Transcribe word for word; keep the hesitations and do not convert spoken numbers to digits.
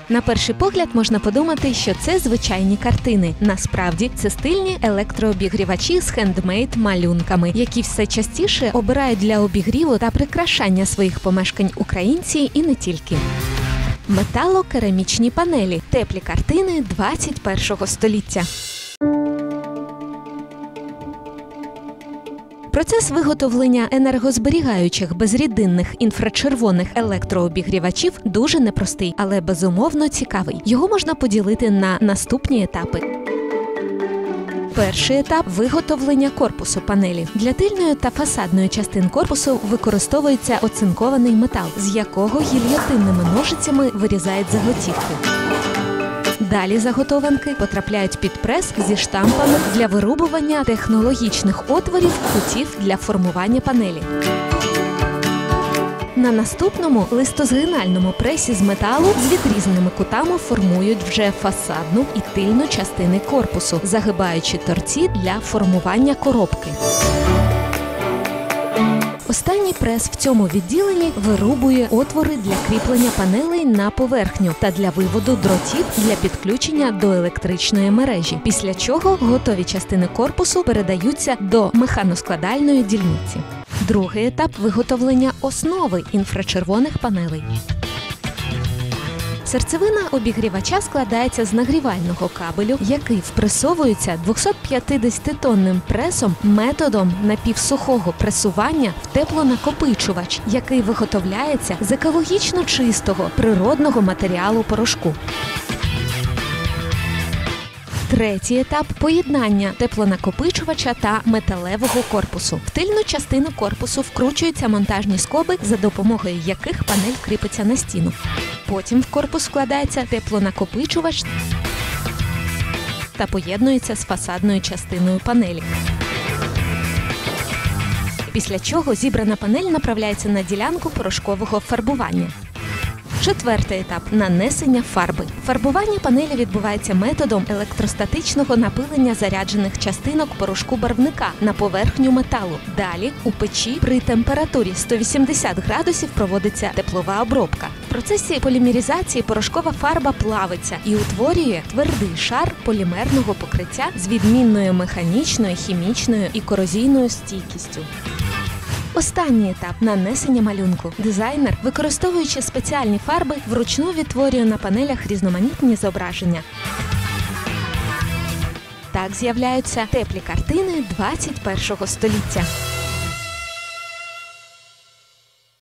На перший погляд можна подумати, що це звичайні картини. Насправді, це стильні електрообігрівачі з хендмейд-малюнками, які все частіше обирають для обігріву та прикрашання своїх помешкань українці і не тільки. Металокерамічні панелі – теплі картини двадцять першого століття. Процес виготовлення енергозберігаючих безрідинних інфрачервоних електрообігрівачів дуже непростий, але безумовно цікавий. Його можна поділити на наступні етапи. Перший етап – виготовлення корпусу панелі. Для тильної та фасадної частин корпусу використовується оцинкований метал, з якого гільйотинними ножицями вирізають заготівки. Далі заготованки потрапляють під прес зі штампами для вирубування технологічних отворів кутів для формування панелі. На наступному листозгинальному пресі з металу з відрізненими кутами формують вже фасадну і тильну частини корпусу, загибаючи торці для формування коробки. Останній прес в цьому відділенні вирубує отвори для кріплення панелей на поверхню та для виводу дротів для підключення до електричної мережі, після чого готові частини корпусу передаються до механоскладальної дільниці. Другий етап – виготовлення основи інфрачервоних панелей. Серцевина обігрівача складається з нагрівального кабелю, який впресовується двохсотп'ятдесятитонним пресом методом напівсухого пресування в теплонакопичувач, який виготовляється з екологічно чистого природного матеріалу порошку. Третій етап – поєднання теплонакопичувача та металевого корпусу. В тильну частину корпусу вкручуються монтажні скоби, за допомогою яких панель кріпиться на стіну. Потім в корпус вкладається теплонакопичувач та поєднується з фасадною частиною панелі. Після чого зібрана панель направляється на ділянку порошкового фарбування. Четвертий етап – нанесення фарби. Фарбування панелі відбувається методом електростатичного напилення заряджених частинок порошку барвника на поверхню металу. Далі у печі при температурі сто вісімдесят градусів проводиться теплова обробка. В процесі полімеризації порошкова фарба плавиться і утворює твердий шар полімерного покриття з відмінною механічною, хімічною і корозійною стійкістю. Останній етап – нанесення малюнку. Дизайнер, використовуючи спеціальні фарби, вручну відтворює на панелях різноманітні зображення. Так з'являються теплі картини двадцять першого століття.